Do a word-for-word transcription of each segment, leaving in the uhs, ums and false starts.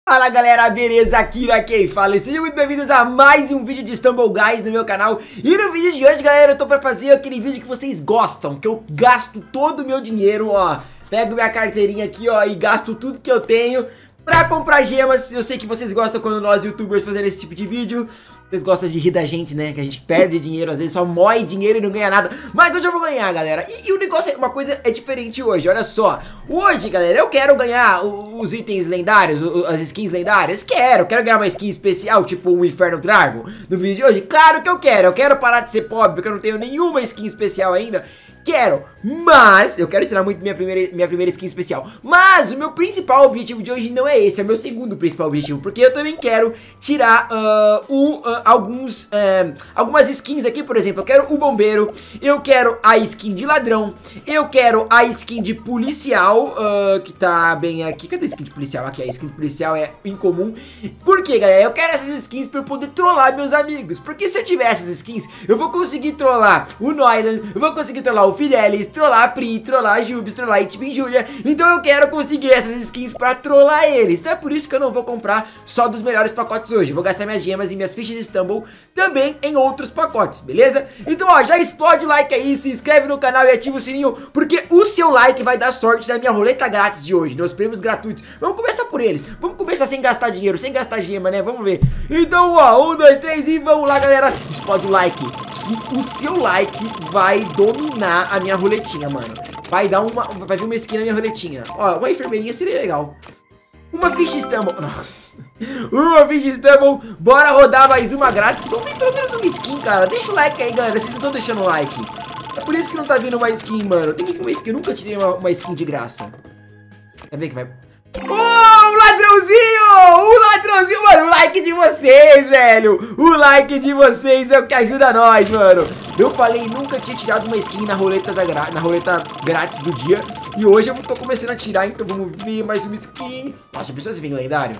Fala galera, beleza? Akira quem fala e sejam muito bem-vindos a mais um vídeo de Stumble Guys no meu canal. E no vídeo de hoje, galera, eu tô pra fazer aquele vídeo que vocês gostam, que eu gasto todo o meu dinheiro, ó. Pego minha carteirinha aqui, ó, e gasto tudo que eu tenho pra comprar gemas. Eu sei que vocês gostam quando nós youtubers fazemos esse tipo de vídeo. Vocês gostam de rir da gente, né? Que a gente perde dinheiro, às vezes só mói dinheiro e não ganha nada. Mas hoje eu vou ganhar, galera. E, e o negócio, é, uma coisa é diferente hoje, olha só. Hoje, galera, eu quero ganhar os itens lendários, as skins lendárias. Quero, quero ganhar uma skin especial, tipo um Inferno Dragon no vídeo de hoje. Claro que eu quero, eu quero parar de ser pobre, porque eu não tenho nenhuma skin especial ainda. Quero, mas eu quero tirar muito minha primeira, minha primeira skin especial. Mas o meu principal objetivo de hoje não é esse, é o meu segundo principal objetivo, porque eu também quero tirar uh, o, uh, alguns, uh, algumas skins aqui. Por exemplo, eu quero o bombeiro, eu quero a skin de ladrão, eu quero a skin de policial, uh, que tá bem aqui. Cadê a skin de policial? Aqui, a skin de policial é incomum. Por quê, galera? Eu quero essas skins pra eu poder trollar meus amigos, porque se eu tiver essas skins, eu vou conseguir trollar o Noilan, eu vou conseguir trollar o Fidelis, trollar a Pri, trollar a Jubes, trollar a Itbin Julia. Então eu quero conseguir essas skins pra trollar eles. Então é por isso que eu não vou comprar só dos melhores pacotes hoje. Vou gastar minhas gemas e minhas fichas Stumble também em outros pacotes, beleza? Então ó, já explode o like aí, se inscreve no canal e ativa o sininho, porque o seu like vai dar sorte na minha roleta grátis de hoje, nos prêmios gratuitos. Vamos começar por eles. Vamos começar sem gastar dinheiro, sem gastar gema, né? Vamos ver. Então ó, um, dois, três e vamos lá, galera. Explode o like. E o seu like vai dominar a minha roletinha, mano. Vai dar uma... Vai vir uma skin na minha roletinha. Ó, uma enfermeirinha seria legal. Uma ficha Stumble. Nossa. Uma ficha Stumble. Bora rodar mais uma grátis. Vamos ver pelo menos uma skin, cara. Deixa o like aí, galera. Vocês não estão deixando o like. É por isso que não tá vindo uma skin, mano. Tem que vir uma skin. Eu nunca tirei uma, uma skin de graça. Quer ver que vai... Oh, o ladrãozinho! O ladrãozinho, mano, o like de vocês, velho. O like de vocês é o que ajuda nós, mano. Eu falei, nunca tinha tirado uma skin na roleta, da gra... na roleta grátis do dia. E hoje eu tô começando a tirar, então vamos ver mais uma skin. Nossa, precisa vir lendário?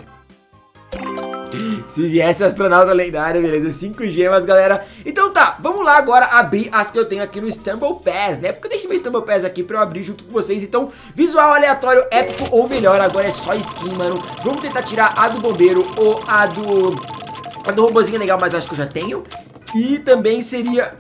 Se viesse astronauta lendário, beleza, cinco gemas, galera. Então tá, vamos lá agora abrir as que eu tenho aqui no Stumble Pass, né? Porque eu deixei meu Stumble Pass aqui pra eu abrir junto com vocês. Então, visual aleatório, épico ou melhor, agora é só skin, mano. Vamos tentar tirar a do bombeiro ou a do... A do robozinho é legal, mas acho que eu já tenho. E também seria...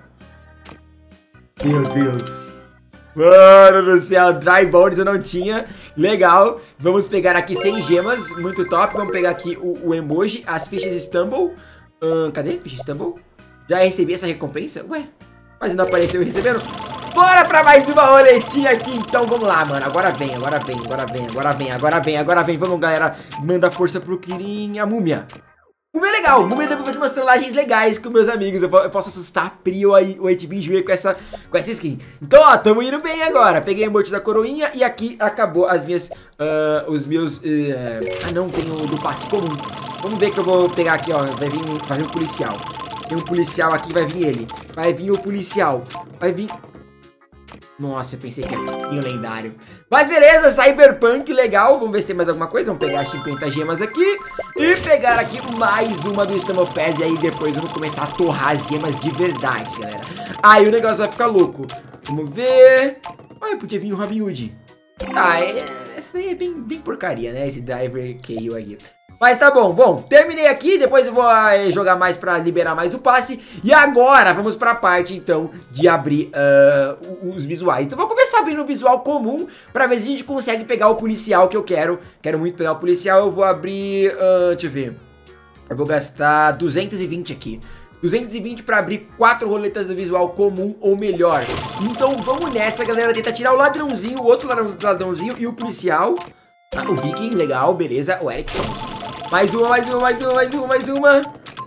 Meu Deus... Mano do céu, Dry Bones eu não tinha. Legal, vamos pegar aqui cem gemas, muito top. Vamos pegar aqui o, o emoji, as fichas Stumble. hum, Cadê? Fichas Stumble. Já recebi essa recompensa? Ué, mas não apareceu recebendo. Bora pra mais uma roletinha aqui. Então vamos lá, mano, agora vem, agora vem, agora vem, agora vem, agora vem, agora vem. Vamos, galera, manda força pro Kirin, a múmia. Múmia é legal, Múmia dá pra fazer umas trollagens legais com meus amigos. Eu, eu posso assustar a Pri ou o Itbin Julia com essa, com essa skin. Então, ó, tamo indo bem agora. Peguei o emote da coroinha e aqui acabou as minhas, uh, os meus... Uh, ah, não, tem o do passe comum. Vamos ver que eu vou pegar aqui, ó. Vai vir, vai vir um policial. Tem um policial aqui, vai vir ele. Vai vir o policial. Vai vir... Nossa, eu pensei que ia vir lendário. Mas beleza, Cyberpunk, legal. Vamos ver se tem mais alguma coisa. Vamos pegar as cinquenta gemas aqui e pegar aqui mais uma do Stumble Pass. E aí depois eu vou começar a torrar as gemas de verdade, galera. Aí o negócio vai ficar louco. Vamos ver... Ah, podia vir o Robin Hood. Ah, é... essa daí é bem, bem porcaria, né? Esse Diver K O aí. Mas tá bom, bom, terminei aqui, depois eu vou eh, jogar mais pra liberar mais o passe. E agora vamos pra parte, então, de abrir uh, os visuais. Então vou começar abrindo o visual comum, pra ver se a gente consegue pegar o policial que eu quero. Quero muito pegar o policial, eu vou abrir, uh, deixa eu ver. Eu vou gastar duzentos e vinte aqui. duzentos e vinte pra abrir quatro roletas do visual comum ou melhor. Então vamos nessa, galera, tentar tirar o ladrãozinho, o outro ladrãozinho e o policial. Ah, o Viking, legal, beleza, o Erickson. Mais uma, mais uma, mais uma, mais uma, mais uma.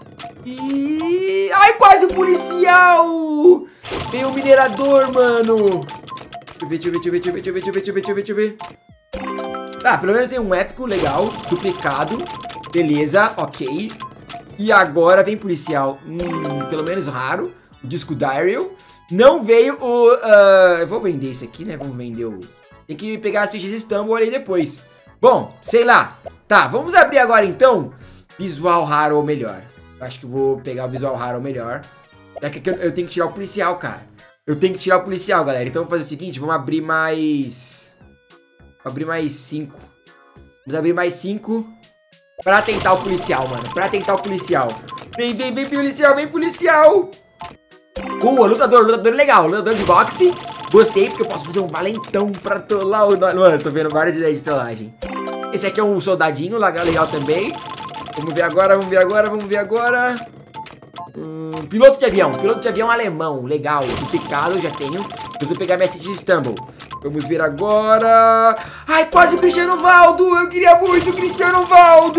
E... Ai, quase o policial! Tem o minerador, mano. Deixa eu ver, deixa eu ver, deixa eu ver, deixa eu ver, deixa eu ver, deixa eu ver, deixa eu ver, deixa eu ver. Tá, pelo menos tem um épico, legal. Duplicado. Beleza, ok. E agora vem policial. Hum, pelo menos raro. O disco Daryl. Não veio o... Uh, eu vou vender esse aqui, né? Vamos vender o... Tem que pegar as fichas Stumble ali depois. Bom, sei lá. Tá, vamos abrir agora então visual raro ou melhor. Eu acho que vou pegar o visual raro ou melhor. Daqui que eu, eu tenho que tirar o policial, cara. Eu tenho que tirar o policial, galera. Então vamos fazer o seguinte, vamos abrir mais... Vou abrir mais cinco. Vamos abrir mais cinco. Pra tentar o policial, mano. Pra tentar o policial. Vem, vem, vem, policial, vem, policial. Boa, lutador, lutador legal. Lutador de boxe. Gostei, porque eu posso fazer um valentão pra trollar o... Mano, tô vendo várias ideias de trollagem. Esse aqui é um soldadinho, legal, legal também. Vamos ver agora, vamos ver agora, vamos ver agora. Hum, piloto de avião, piloto de avião alemão. Legal, duplicado, já tenho. Eu vou pegar Messi de Istanbul. Vamos ver agora. Ai, quase o Cristiano Valdo. Eu queria muito o Cristiano Valdo.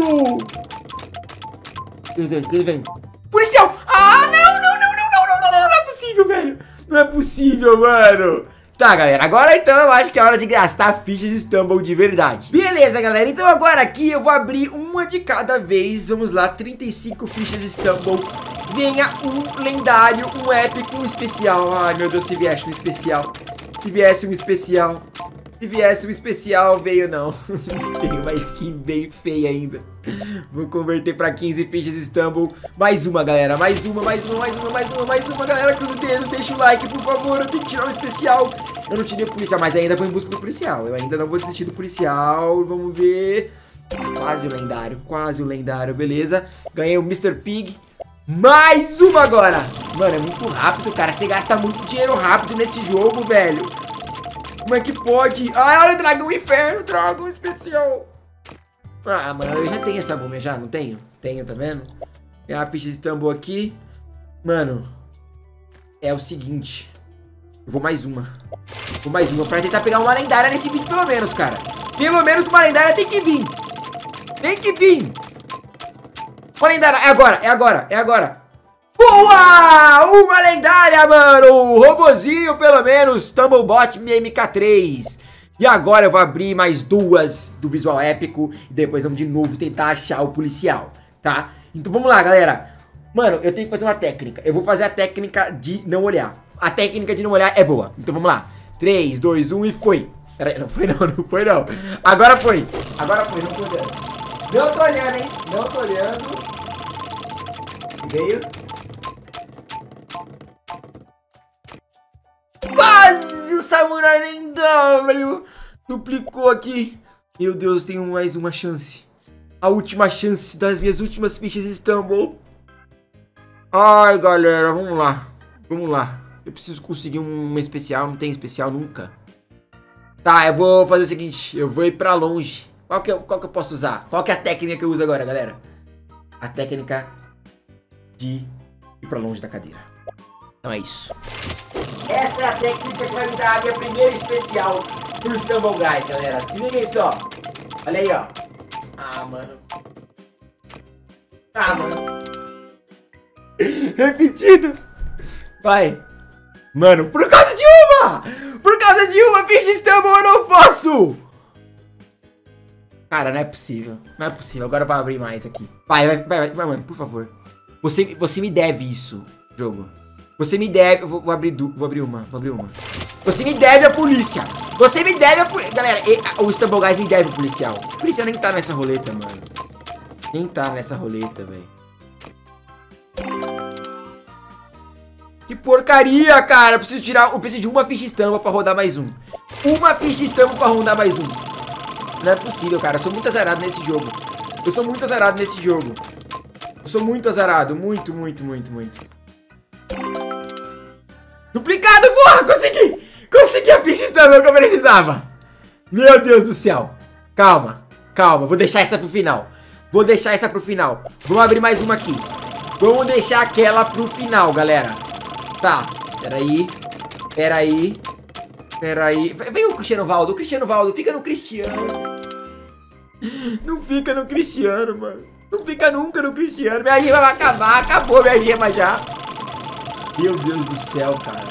Ele vem, ele vem. Policial. Ah, não, não, não, não, não, não, não, não é possível, velho. Não é possível, mano. Tá, galera, agora então eu acho que é hora de gastar fichas de Istanbul de verdade. Beleza, galera, então agora aqui eu vou abrir uma de cada vez. Vamos lá, trinta e cinco fichas de Istanbul. Venha um lendário, um épico, um especial. Ai, meu Deus, se viesse um especial. Se viesse um especial. Se viesse um especial, veio não. Tem uma skin bem feia ainda. Vou converter pra quinze fichas de Istanbul. Mais uma, galera, mais uma, mais uma, mais uma, mais uma, mais uma, galera. Cruza o dedo, deixa o like, por favor. Eu tenho que tirar o especial. Eu não tirei o policial, mas ainda vou em busca do policial. Eu ainda não vou desistir do policial. Vamos ver. Quase o lendário, quase o lendário, beleza. Ganhei o mister Pig. Mais uma agora. Mano, é muito rápido, cara. Você gasta muito dinheiro rápido nesse jogo, velho. Como é que pode? Ai, olha o dragão inferno, dragão especial. Ah, mano, eu já tenho essa múmia já, não tenho? Tenho, tá vendo? Tem a ficha de Istanbul aqui. Mano, é o seguinte. Eu vou mais uma. Vou mais uma pra tentar pegar uma lendária nesse vídeo, pelo menos, cara. Pelo menos uma lendária tem que vir. Tem que vir. Uma lendária, é agora, é agora, é agora. Boa! Uma lendária, mano! Robozinho, pelo menos, Tumblebot M K três. E agora eu vou abrir mais duas do visual épico. E depois vamos de novo tentar achar o policial, tá? Então vamos lá, galera. Mano, eu tenho que fazer uma técnica. Eu vou fazer a técnica de não olhar. A técnica de não olhar é boa. Então vamos lá. três, dois, um e foi. Peraí, não foi não, não foi não. Agora foi. Agora foi, não tô olhando. Não tô olhando, hein? Não tô olhando. Veio. Quase o Samurai lendário. Duplicou aqui. Meu Deus, tenho mais uma chance. A última chance das minhas últimas fichas de Istanbul. Ai, galera, vamos lá. Vamos lá. Eu preciso conseguir uma especial. Não tem especial nunca. Tá, eu vou fazer o seguinte. Eu vou ir pra longe. Qual que, eu, qual que eu posso usar? Qual que é a técnica que eu uso agora, galera? A técnica de ir pra longe da cadeira. Então é isso. Essa é a técnica que vai me dar a minha primeira especial pro Istanbul Guys, galera. Se liguem só. Olha aí, ó. Ah, mano. Ah, mano. Repetido. Vai. Mano, por causa de uma! Por causa de uma ficha Istanbul eu não posso! Cara, não é possível. Não é possível. Agora vai abrir mais aqui. Vai, vai, vai, vai, mano, por favor. Você, você me deve isso, jogo. Você me deve... Eu vou, vou abrir du, vou abrir uma, vou abrir uma. Você me deve a polícia. Você me deve a polícia. Galera, e, a, o Istanbul Guys me deve o policial. O policial nem tá nessa roleta, mano. Nem tá nessa roleta, velho. Que porcaria, cara. Eu preciso tirar... Eu preciso de uma ficha estampa pra rodar mais um. Uma ficha estampa pra rodar mais um. Não é possível, cara. Eu sou muito azarado nesse jogo. Eu sou muito azarado nesse jogo. Eu sou muito azarado. Muito, muito, muito, muito. Duplicado, porra! Consegui! Consegui a ficha estampa que eu precisava. Meu Deus do céu. Calma, calma. Vou deixar essa pro final. Vou deixar essa pro final. Vamos abrir mais uma aqui. Vamos deixar aquela pro final, galera. Tá, peraí. Peraí. Peraí. Vem o Cristiano Valdo. O Cristiano Valdo. Fica no Cristiano. Não fica no Cristiano, mano. Não fica nunca no Cristiano. Minha gema vai acabar. Acabou minha gema já. Meu Deus do céu, cara.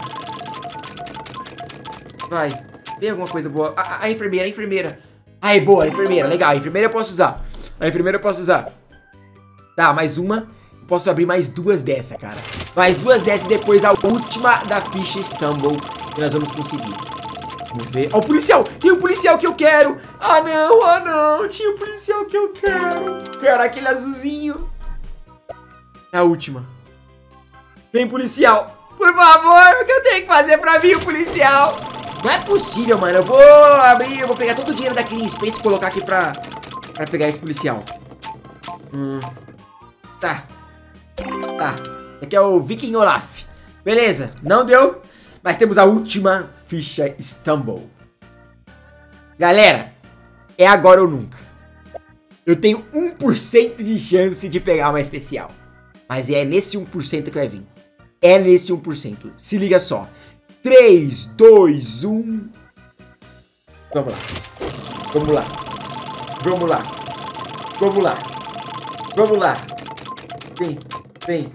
Vai. Tem alguma coisa boa. A, a, a enfermeira, a enfermeira. Ai, boa, a enfermeira. Legal, a enfermeira eu posso usar. A enfermeira eu posso usar. Tá, mais uma. Posso abrir mais duas dessa, cara. Mais duas dessas e depois a última da ficha Istanbul que nós vamos conseguir. Vamos ver. Ó, o policial. Tem o policial que eu quero. Ah, não. Ah, não. Tinha o policial que eu quero. Quero aquele azulzinho. É a última. Vem, policial. Por favor. O que eu tenho que fazer pra vir o policial? Não é possível, mano. Eu vou abrir. Eu vou pegar todo o dinheiro da Clean Space e colocar aqui pra, pra pegar esse policial. Hum. Tá. Tá. Aqui é o Viking Olaf. Beleza, não deu. Mas temos a última ficha Stumble. Galera, é agora ou nunca. Eu tenho um por cento de chance de pegar uma especial. Mas é nesse um por cento que vai vir. É nesse um por cento. Se liga só. três, dois, um. Vamos lá. Vamos lá. Vamos lá. Vamos lá. Vamos lá. Vem, vem.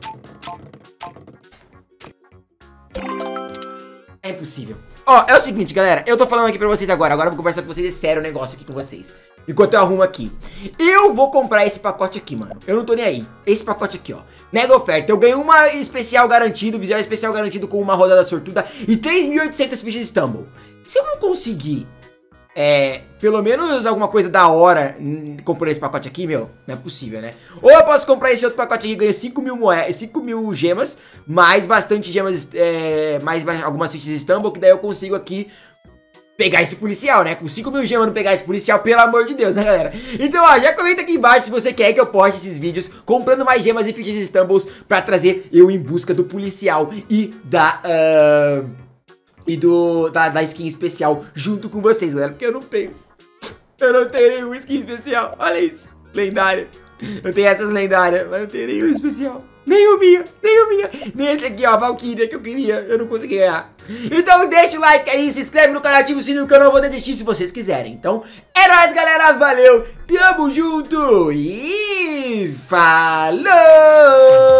É impossível. Ó, é o seguinte, galera. Eu tô falando aqui pra vocês agora. Agora eu vou conversar com vocês. É sério o negócio aqui com vocês. Enquanto eu arrumo aqui. Eu vou comprar esse pacote aqui, mano. Eu não tô nem aí. Esse pacote aqui, ó. Mega oferta. Eu ganho uma especial garantido. Visual especial garantido com uma rodada sortuda. E três mil e oitocentas fichas Stumble. Se eu não conseguir... É, pelo menos alguma coisa da hora comprando esse pacote aqui, meu, não é possível, né? Ou eu posso comprar esse outro pacote aqui e ganhar cinco mil moedas, cinco mil gemas, mais bastante gemas, é, mais algumas fichas Stumble, que daí eu consigo aqui pegar esse policial, né? Com cinco mil gemas não pegar esse policial, pelo amor de Deus, né, galera? Então, ó, já comenta aqui embaixo se você quer que eu poste esses vídeos comprando mais gemas e fichas Stumbles pra trazer eu em busca do policial e da... Uh... E do, da, da skin especial junto com vocês, galera. Porque eu não tenho. Eu não tenho nenhum skin especial. Olha isso. Lendária. Eu tenho essas lendárias, mas não tenho nenhum especial. Nem o minha, nem o minha. Nem esse aqui, ó, a Valkyria que eu queria. Eu não consegui ganhar. Então deixa o like aí, se inscreve no canal, ativa o sininho que eu não vou desistir se vocês quiserem. Então é nóis, galera. Valeu. Tamo junto. E falou!